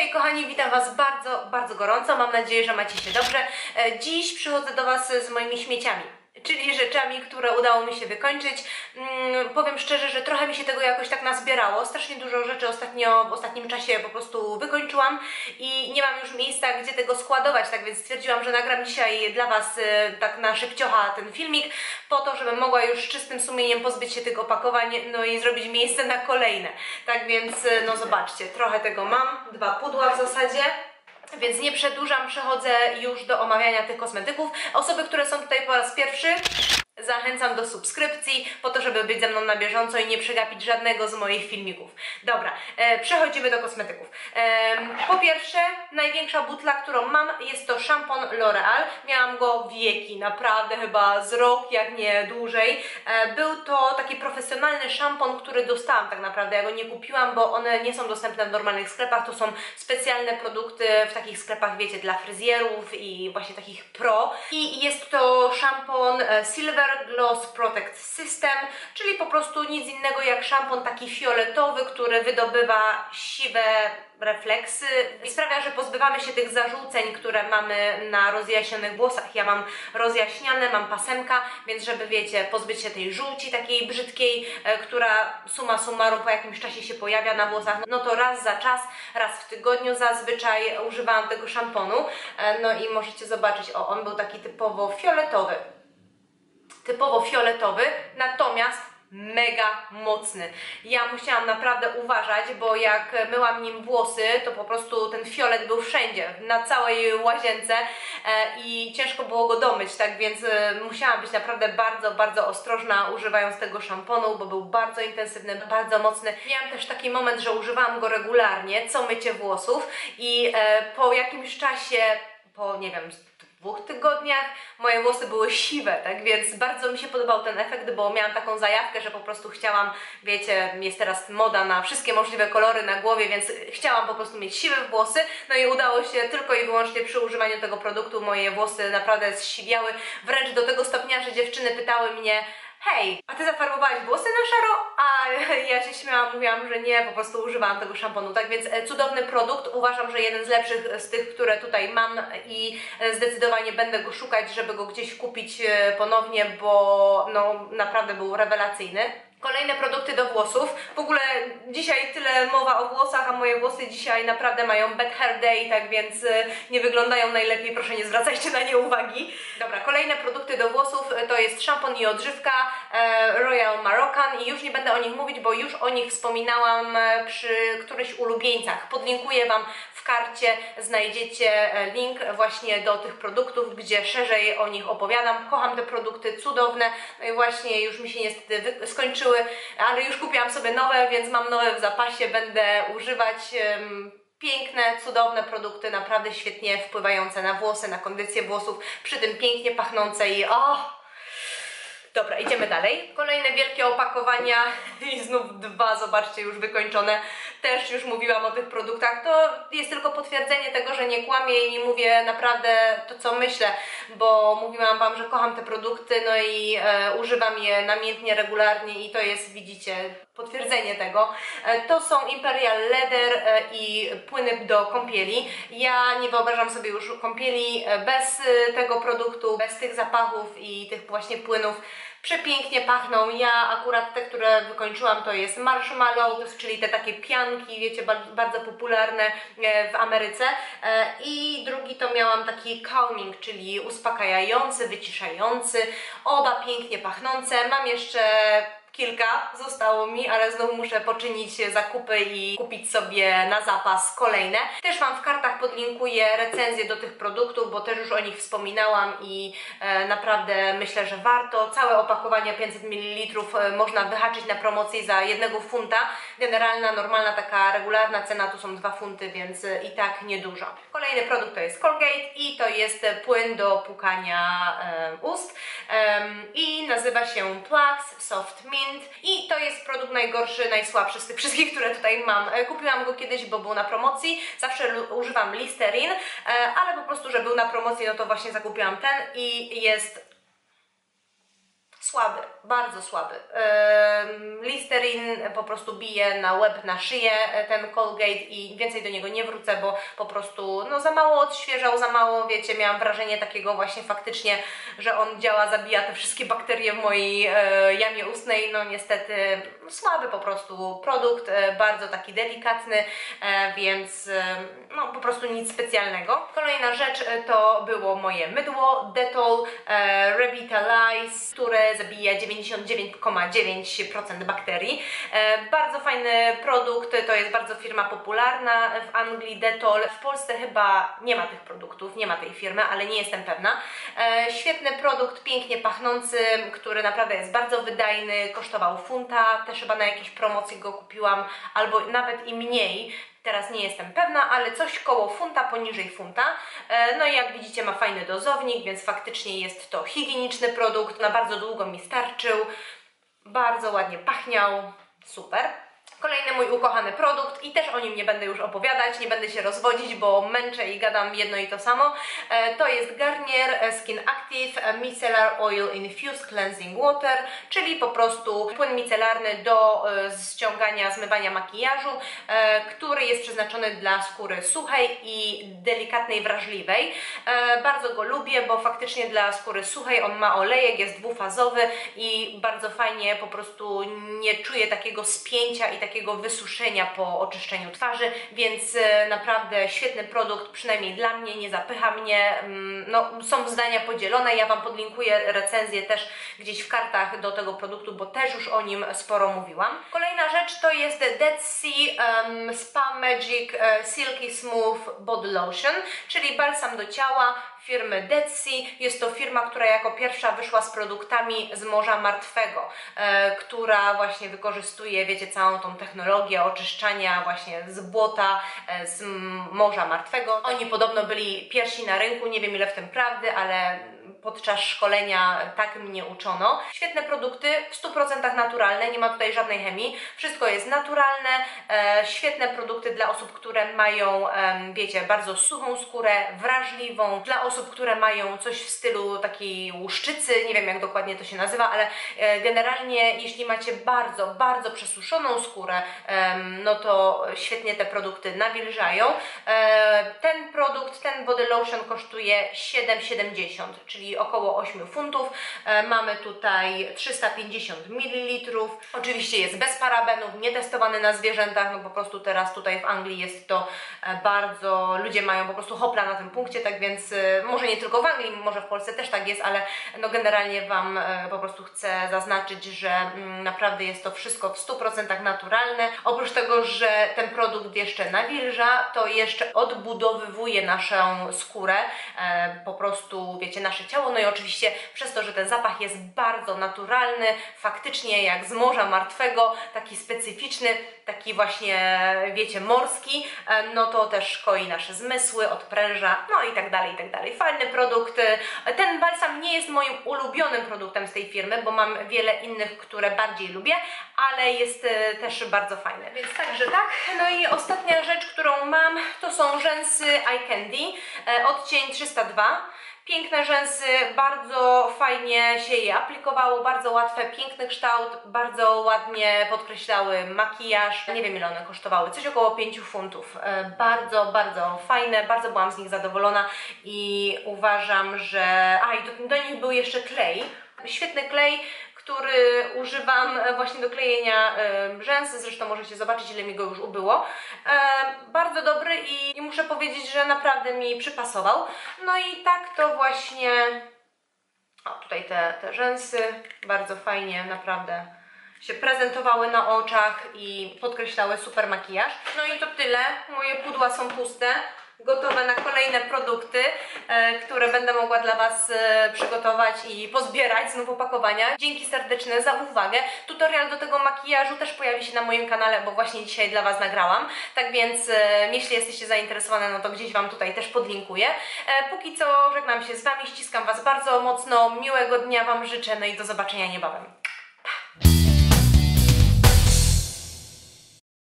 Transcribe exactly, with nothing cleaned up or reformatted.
Hej kochani, witam Was bardzo, bardzo gorąco. Mam nadzieję, że macie się dobrze. Dziś przychodzę do Was z moimi śmieciami, czyli rzeczami, które udało mi się wykończyć. Hmm, powiem szczerze, że trochę mi się tego jakoś tak nazbierało. Strasznie dużo rzeczy ostatnio, w ostatnim czasie po prostu wykończyłam i nie mam już miejsca, gdzie tego składować, tak więc stwierdziłam, że nagram dzisiaj dla Was tak na szybciocha ten filmik, po to, żebym mogła już z czystym sumieniem pozbyć się tych opakowań, no i zrobić miejsce na kolejne. Tak więc, no zobaczcie, trochę tego mam, dwa pudła w zasadzie. Więc nie przedłużam, przechodzę już do omawiania tych kosmetyków. Osoby, które są tutaj po raz pierwszy, zachęcam do subskrypcji, po to, żeby być ze mną na bieżąco i nie przegapić żadnego z moich filmików. Dobra, e, przechodzimy do kosmetyków. E, po pierwsze, największa butla, którą mam, jest to szampon L'Oreal. Miałam go wieki, naprawdę chyba z rok, jak nie dłużej. E, był to taki profesjonalny szampon, który dostałam tak naprawdę. Ja go nie kupiłam, bo one nie są dostępne w normalnych sklepach. To są specjalne produkty w takich sklepach, wiecie, dla fryzjerów i właśnie takich pro. I jest to szampon Silver Gloss Protect System, czyli po prostu nic innego jak szampon taki fioletowy, który wydobywa siwe refleksy i sprawia, że pozbywamy się tych zażółceń, które mamy na rozjaśnionych włosach. Ja mam rozjaśniane, mam pasemka, więc żeby, wiecie, pozbyć się tej żółci takiej brzydkiej, e, która summa summarum po jakimś czasie się pojawia na włosach, no to raz za czas, raz w tygodniu zazwyczaj używałam tego szamponu. E, no i możecie zobaczyć, o, on był taki typowo fioletowy. typowo fioletowy, natomiast mega mocny. Ja musiałam naprawdę uważać, bo jak myłam nim włosy, to po prostu ten fiolet był wszędzie, na całej łazience e, i ciężko było go domyć, tak więc e, musiałam być naprawdę bardzo, bardzo ostrożna używając tego szamponu, bo był bardzo intensywny, bardzo mocny. Miałam też taki moment, że używałam go regularnie, co mycie włosów i e, po jakimś czasie, po nie wiem, dwóch tygodniach moje włosy były siwe, tak więc bardzo mi się podobał ten efekt, bo miałam taką zajawkę, że po prostu chciałam, wiecie, jest teraz moda na wszystkie możliwe kolory na głowie, więc chciałam po prostu mieć siwe włosy, no i udało się tylko i wyłącznie przy używaniu tego produktu. Moje włosy naprawdę zsiwiały, wręcz do tego stopnia, że dziewczyny pytały mnie: hej, a ty zafarbowałaś włosy na szaro? A ja się śmiałam, mówiłam, że nie, po prostu używałam tego szamponu. Tak więc cudowny produkt, uważam, że jeden z lepszych z tych, które tutaj mam i zdecydowanie będę go szukać, żeby go gdzieś kupić ponownie, bo no naprawdę był rewelacyjny. Kolejne produkty do włosów. W ogóle dzisiaj tyle mowa o włosach, a moje włosy dzisiaj naprawdę mają bad hair day, tak więc nie wyglądają najlepiej, proszę nie zwracajcie na nie uwagi. Dobra, kolejne produkty do włosów to jest szampon i odżywka e, Royal Moroccan i już nie będę o nich mówić, bo już o nich wspominałam przy którychś ulubieńcach. Podlinkuję Wam w karcie, znajdziecie link właśnie do tych produktów, gdzie szerzej o nich opowiadam. Kocham te produkty, cudowne. No i właśnie już mi się niestety skończyły, ale już kupiłam sobie nowe, więc mam nowe w zapasie, będę używać. Um, piękne, cudowne produkty, naprawdę świetnie wpływające na włosy, na kondycję włosów, przy tym pięknie pachnące i o! Dobra, idziemy dalej. Kolejne wielkie opakowania i znów dwa, zobaczcie, już wykończone. Też już mówiłam o tych produktach. To jest tylko potwierdzenie tego, że nie kłamię i mówię naprawdę to, co myślę, bo mówiłam Wam, że kocham te produkty, no i e, używam je namiętnie, regularnie i to jest, widzicie, potwierdzenie tego. E, to są Imperial Leather e, i płyny do kąpieli. Ja nie wyobrażam sobie już kąpieli bez e, tego produktu, bez tych zapachów i tych właśnie płynów. Przepięknie pachną. Ja akurat te, które wykończyłam, to jest marshmallow, czyli te takie pianki, wiecie, bardzo popularne w Ameryce. I drugi to miałam taki calming, czyli uspokajający, wyciszający. Oba pięknie pachnące. Mam jeszcze kilka, zostało mi, ale znowu muszę poczynić zakupy i kupić sobie na zapas kolejne. Też Wam w kartach podlinkuję recenzję do tych produktów, bo też już o nich wspominałam i e, naprawdę myślę, że warto. Całe opakowanie pięćset mililitrów e, można wyhaczyć na promocji za jednego funta. Generalna, normalna, taka regularna cena to są dwa funty, więc e, i tak niedużo. Kolejny produkt to jest Colgate i to jest płyn do płukania e, ust e, i nazywa się Plugs Soft Mint. I to jest produkt najgorszy, najsłabszy z tych wszystkich, które tutaj mam. Kupiłam go kiedyś, bo był na promocji. Zawsze używam Listerine, ale po prostu, że był na promocji, no to właśnie zakupiłam ten i jest słaby, bardzo słaby. Yy, Listerine po prostu bije na łeb, na szyję ten Colgate i więcej do niego nie wrócę, bo po prostu no, za mało odświeżał, za mało, wiecie, miałam wrażenie takiego właśnie faktycznie, że on działa, zabija te wszystkie bakterie w mojej e, jamie ustnej. No niestety słaby po prostu produkt, e, bardzo taki delikatny, e, więc e, no po prostu nic specjalnego. Kolejna rzecz e, to było moje mydło Dettol e, Revitalize, które zabija dziewięćdziesiąt dziewięć przecinek dziewięć procent bakterii. E, bardzo fajny produkt, to jest bardzo firma popularna w Anglii, Dettol. W Polsce chyba nie ma tych produktów, nie ma tej firmy, ale nie jestem pewna. E, świetny produkt, pięknie pachnący, który naprawdę jest bardzo wydajny, kosztował funta, też chyba na jakiejś promocji go kupiłam, albo nawet i mniej. Teraz nie jestem pewna, ale coś koło funta, poniżej funta. No i jak widzicie ma fajny dozownik, więc faktycznie jest to higieniczny produkt. Na bardzo długo mi starczył. Bardzo ładnie pachniał. Super. Kolejny mój ukochany produkt i też o nim nie będę już opowiadać, nie będę się rozwodzić, bo męczę i gadam jedno i to samo. To jest Garnier Skin Active Micellar Oil Infused Cleansing Water, czyli po prostu płyn micelarny do ściągania, zmywania makijażu, który jest przeznaczony dla skóry suchej i delikatnej, wrażliwej. Bardzo go lubię, bo faktycznie dla skóry suchej on ma olejek, jest dwufazowy i bardzo fajnie po prostu nie czuję takiego spięcia i takiego takiego wysuszenia po oczyszczeniu twarzy, więc naprawdę świetny produkt, przynajmniej dla mnie, nie zapycha mnie. No, są zdania podzielone, ja Wam podlinkuję recenzję też gdzieś w kartach do tego produktu, bo też już o nim sporo mówiłam. Kolejna rzecz to jest Dead Sea um, Spa Magic uh, Silky Smooth Body Lotion, czyli balsam do ciała firmy Dead Sea. Jest to firma, która jako pierwsza wyszła z produktami z Morza Martwego, e, która właśnie wykorzystuje, wiecie, całą tą technologię oczyszczania właśnie z błota, e, z Morza Martwego. Oni podobno byli pierwsi na rynku, nie wiem ile w tym prawdy, ale podczas szkolenia tak mnie uczono. Świetne produkty, w stu procentach naturalne, nie ma tutaj żadnej chemii, wszystko jest naturalne, e, świetne produkty dla osób, które mają, e, wiecie, bardzo suchą skórę, wrażliwą, dla osób, które mają coś w stylu takiej łuszczycy, nie wiem jak dokładnie to się nazywa, ale e, generalnie jeśli macie bardzo, bardzo przesuszoną skórę, e, no to świetnie te produkty nawilżają. E, ten produkt, ten body lotion kosztuje siedem siedemdziesiąt, czyli około osiem funtów. E, mamy tutaj trzysta pięćdziesiąt mililitrów. Oczywiście jest bez parabenów, nietestowany na zwierzętach, no po prostu teraz tutaj w Anglii jest to e, bardzo, ludzie mają po prostu hopla na tym punkcie, tak więc e, może nie tylko w Anglii, może w Polsce też tak jest, ale no generalnie Wam e, po prostu chcę zaznaczyć, że mm, naprawdę jest to wszystko w stu procentach naturalne. Oprócz tego, że ten produkt jeszcze nawilża, to jeszcze odbudowywuje naszą skórę, e, po prostu, wiecie, nasze ciało, no i oczywiście przez to, że ten zapach jest bardzo naturalny, faktycznie jak z Morza Martwego, taki specyficzny, taki właśnie, wiecie, morski, no to też szkoi nasze zmysły, odpręża, no i tak dalej, i tak dalej. Fajny produkt. Ten balsam nie jest moim ulubionym produktem z tej firmy, bo mam wiele innych, które bardziej lubię, ale jest też bardzo fajny, więc także tak. No i ostatnia rzecz, którą mam, to są rzęsy Eye Candy, odcień trzysta dwa. Piękne rzęsy, bardzo fajnie się je aplikowało, bardzo łatwe, piękny kształt, bardzo ładnie podkreślały makijaż. Nie wiem ile one kosztowały, coś około pięciu funtów. Bardzo, bardzo fajne, bardzo byłam z nich zadowolona i uważam, że... A i do, do nich był jeszcze klej, świetny klej, który używam właśnie do klejenia y, rzęsy, zresztą możecie zobaczyć ile mi go już ubyło. E, bardzo dobry i, i muszę powiedzieć, że naprawdę mi przypasował. No i tak to właśnie, o tutaj te, te rzęsy, bardzo fajnie naprawdę się prezentowały na oczach i podkreślały super makijaż. No i to tyle, moje pudła są puste. Gotowe na kolejne produkty, e, które będę mogła dla Was e, przygotować i pozbierać znów opakowania. Dzięki serdeczne za uwagę. Tutorial do tego makijażu też pojawi się na moim kanale, bo właśnie dzisiaj dla Was nagrałam. Tak więc e, jeśli jesteście zainteresowane, no to gdzieś Wam tutaj też podlinkuję. E, póki co żegnam się z Wami, ściskam Was bardzo mocno, miłego dnia Wam życzę, no i do zobaczenia niebawem.